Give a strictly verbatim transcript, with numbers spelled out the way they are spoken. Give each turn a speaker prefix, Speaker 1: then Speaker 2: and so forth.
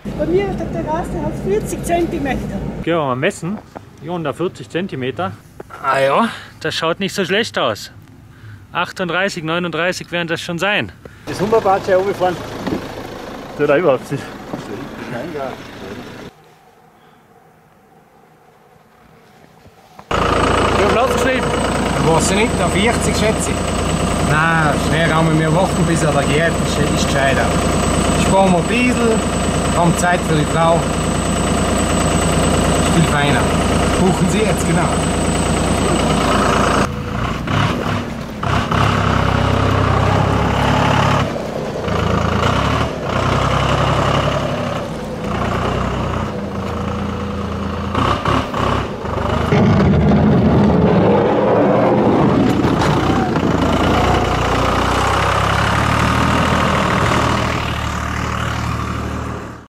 Speaker 1: Bei mir auf der Terrasse hat es vierzig Zentimeter.
Speaker 2: Gehen wir mal messen. Hier unter vierzig Zentimeter. Ah ja, das schaut nicht so schlecht aus. achtunddreißig, neununddreißig werden das schon sein. Das Humberbad hier oben fahren. Tut er überhaupt nicht. Wie viel Platz geschrieben?
Speaker 3: Ich weiß nicht, da vierzig schätze ich. Nein, schnell haben wir warten, bis er da geht, ist, ist gescheiter. Sparen wir Diesel, haben Zeit für die Frau. Ist viel feiner. Buchen Sie jetzt, genau.